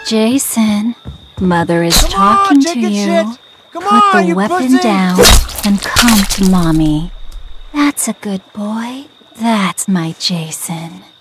Jason, Mother is talking to you. Come Put on, the you weapon pussy! down and come to Mommy. That's a good boy. That's my Jason.